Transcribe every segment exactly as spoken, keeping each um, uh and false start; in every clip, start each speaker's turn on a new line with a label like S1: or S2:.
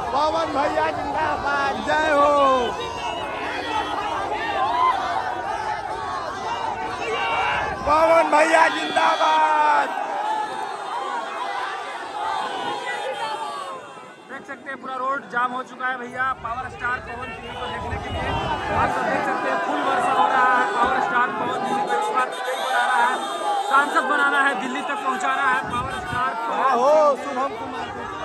S1: पवन भैया जिंदाबाद, जय हो। पवन भैया जिंदाबाद।
S2: देख सकते हैं पूरा रोड जाम हो चुका है भैया पावर स्टार पवन सिंह को देखने के लिए। आप सब देख सकते हैं फुल वर्षा हो रहा है। पावर स्टार पवन सिंह को इस बार विजयी बनाना है, सांसद बनाना है, दिल्ली तक पहुंचाना है। पावर स्टार
S1: हो शुभम कुमार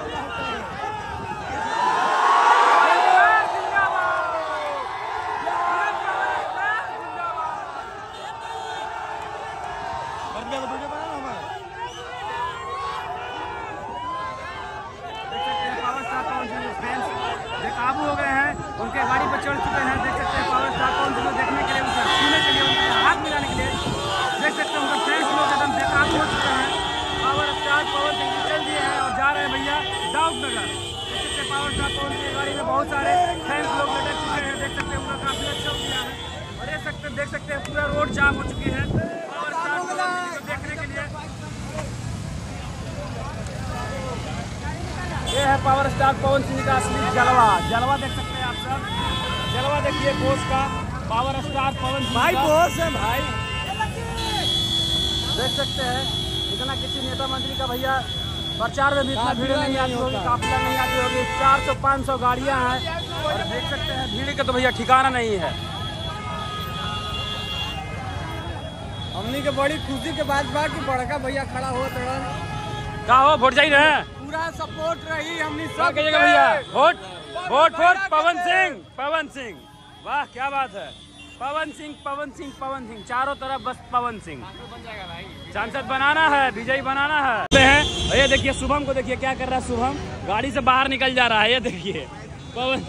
S2: काबू हो गए हैं, उनके गाड़ी पर चढ़ चुके हैं। देख सकते हैं पावर स्टार पवन सिंह को देखने के लिए, उनसे छूने के लिए, उनके हाथ मिलाने के लिए देख सकते हैं उनका फ्रेंड्स लोग एकदम बेकाबू हो चुके हैं। पावर स्टार पवन सिंह निकल दिए हैं और जा रहे हैं भैया दाऊदनगर। देख सकते हैं पावर स्टार पवन सिंह की गाड़ी में बहुत सारे फ्रेंड्स लोग लटक चुके हैं। देख सकते हैं उनका काफी अच्छा किया है और देख सकते देख सकते हैं पूरा रोड जाम हो चुकी है पावर स्टार पवन सिंह को देखने के लिए। ये है पावर स्टार पवन सिंह का असली जलवा। जलवा देख सकते हैं आप सब, जलवा देखिए बोस का, पावर स्टार पवन सिंह
S1: भाई बोस है भाई।
S2: देख सकते हैं इतना किसी नेता मंत्री का भैया प्रचार में भी इतना भीड़ नहीं आती होगी, काफिला नहीं आती होगी। चार सौ पाँच सौ गाड़ियाँ हैं और देख सकते हैं भीड़ का तो भैया ठिकाना नहीं है।
S1: हमनी के बड़ी खुशी के बात बा कि बड़का भैया खड़ा हो तुरंत
S2: क्या हो वोट जाई रहे
S1: पूरा सपोर्ट रही हमनी
S2: क्या
S1: सब
S2: कहिएगा भैया। Vote vote for Pawan Singh, Pawan Singh, वाह क्या बात है। पवन सिंह पवन सिंह पवन सिंह, चारों तरफ बस पवन सिंह। सांसद बनाना है, विजयी बनाना है। ये देखिए शुभम को देखिए क्या कर रहा है। शुभम गाड़ी से बाहर निकल जा रहा है। ये देखिए पवन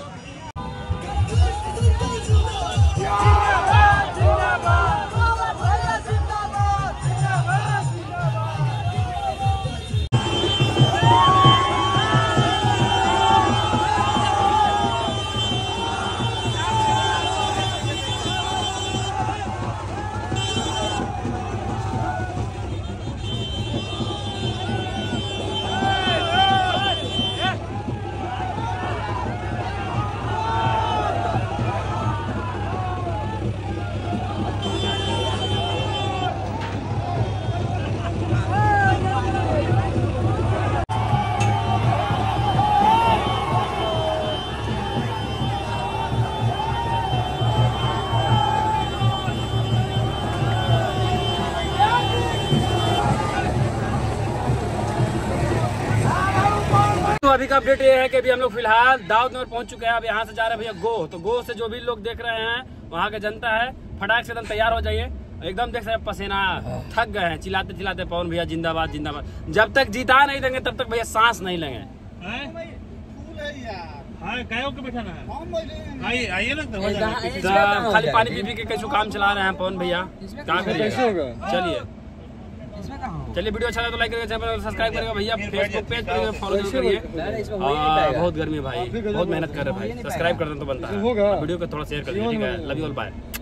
S2: अभी का अपडेट ये है कि अभी हम लोग फिलहाल दाऊदनगर पहुंच चुके हैं। अब यहाँ से जा रहे हैं भैया गोह। तो गोह से जो भी लोग देख रहे हैं वहाँ के जनता है, फटाक से एकदम तैयार हो जाइए। एकदम देख रहे हैं पसीना थक गए हैं, चिल्लाते चिल्लाते पवन भैया जिंदाबाद जिंदाबाद। जब तक जीता नहीं देंगे तब तक भैया सांस नहीं लेंगे। खाली पानी पी पी के कैसे काम चला रहे हैं पवन भैया, क्या करिए। चलिए चलिए वीडियो अच्छा लगा तो लाइक करिएगा, चैनल सब्सक्राइब करिएगा भैया, फेसबुक पेज पर फॉलो करिए। बहुत गर्मी है भाई, बहुत मेहनत कर रहे हैं भाई, सब्सक्राइब करना तो बनता है। वीडियो को थोड़ा शेयर कर दीजिए, ठीक है। Love you all, bye.